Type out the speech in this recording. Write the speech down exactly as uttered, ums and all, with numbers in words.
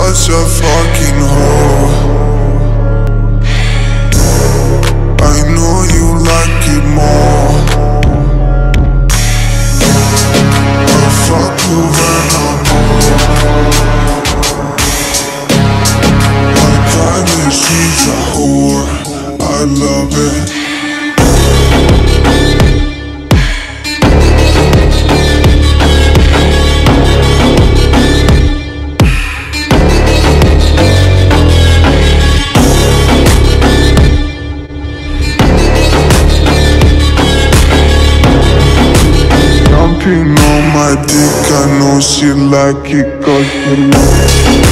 such a fucking hoe. I know you like it more. I fuck you when I'm home. My private, she's a whore. I love it. Jumping on my dick, I know she like it 'cause she like it.